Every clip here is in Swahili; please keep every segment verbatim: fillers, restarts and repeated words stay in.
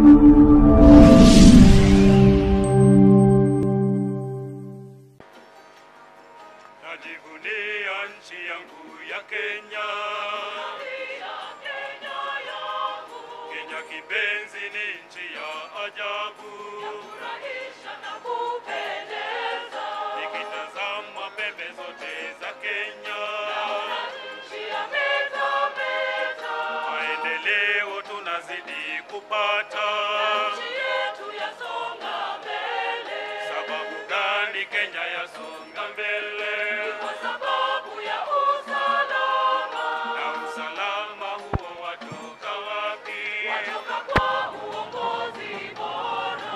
Najivunia nchi yangu ya Kenya. Kenya kipenzi ni nchi ya ajabu. Yafurahisha na kupendeza. Nikitazama pembe zote za Kenya. Naona nchi ya metameta. Maendeleo tunazidi kupata. Nchi yetu yasonga mbele. Sababu gani Kenya yasonga mbele? Kwa sababu ya usalama. Na usalama huo watoka wapi? Watoka kwa uongozi bora.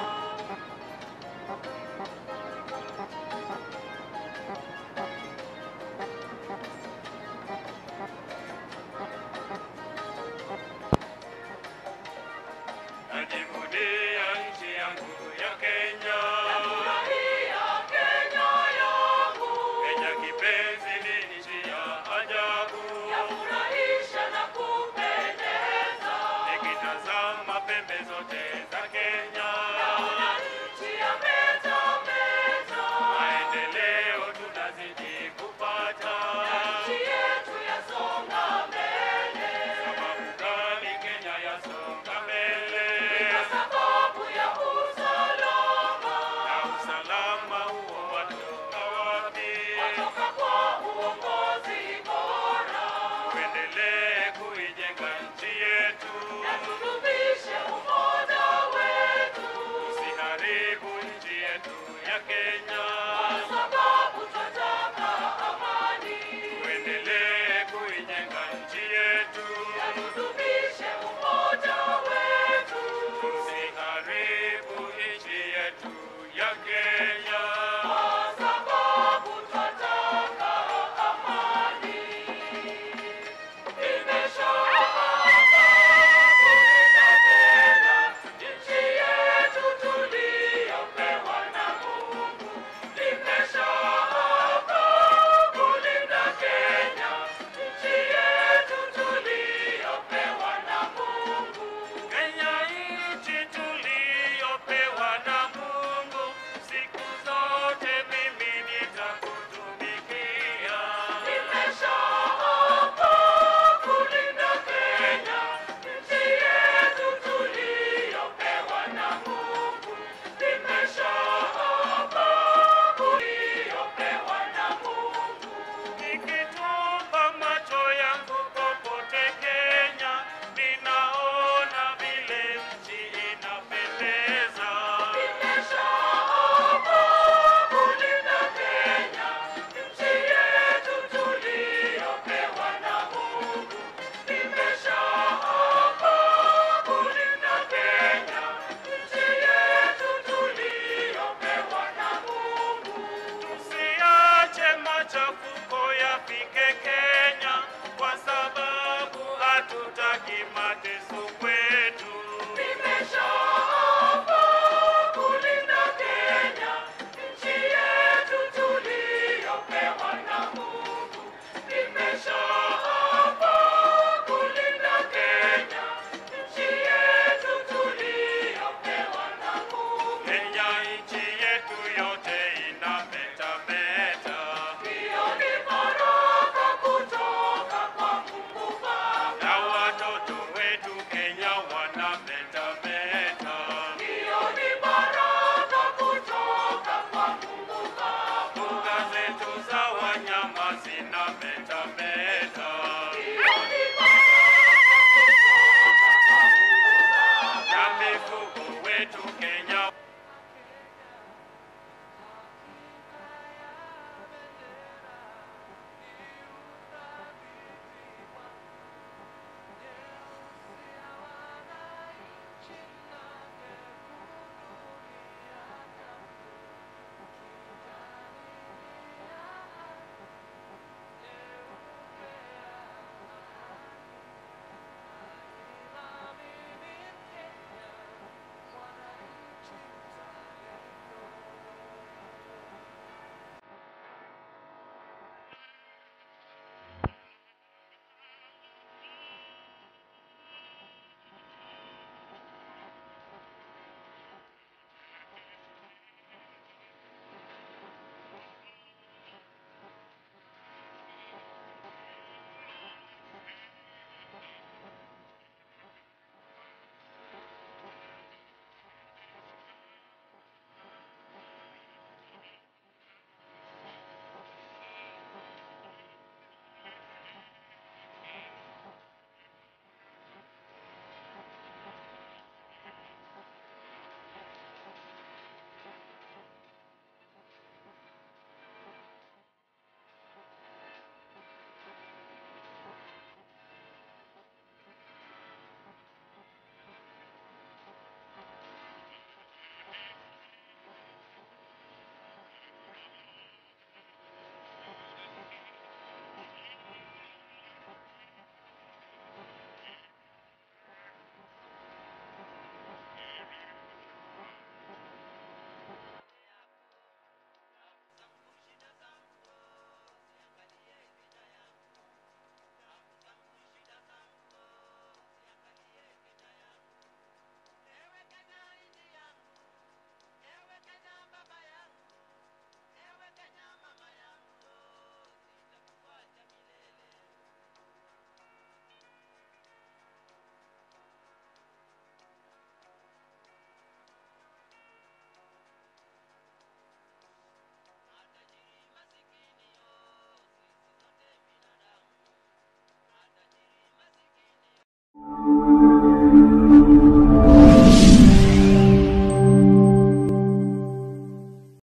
Najivunia nchi yangu ya Kenya. Yafurahia Kenya yangu. Kenya kipenzi ni nchi ya ajabu. Yafurahisha na kupendeza. Nikitazama pembe zote za Kenya. Naona nchi ya metameta. Maendeleo tunazidi kupata. Nchi yetu yasonga mbele. Sababu gani Kenya yasonga mbele? Kwa sababu ya usalama. Na usalama huo watoka wapi? Watoka kwa uongozi bora. Tuendelee kuijenga nchi yetu. Na tudumishe umoja wetu. Usiharibu nchi yetu ya Kenya. Kwa sababu tunataka amani. Tuendelee kuijenga nchi yetu. Na tudumishe umoja wetu. Usiharibu nchi yetu ya Kenya. Kwa sababu tunataka amani. Nimeshaapa kulinda Kenya, nchi yetu tuliyopewa na Mungu. Nimeshaapa kulinda Kenya, nchi yetu tuliyopewa na Mungu. Kenya nchi tuliyopewa na Mungu, siku zote mimi nitakutumikia. Nimeshaapa kulinda Kenya, nchi yetu tuliyopewa na Mungu. Nimeshaapa tuliyopewa na Mungu. Nikitupa macho yangu popote Kenya, ninaona vile nchi inapendeza. Nimeshaapa kulinda Kenya, nchi yetu tuliyopewa na Mungu. Nimeshaapa kulinda Kenya, nchi yetu tuliyopewa na Mungu. Tusiache machafuko yafike Kenya, kwa sababu hatutaki mateso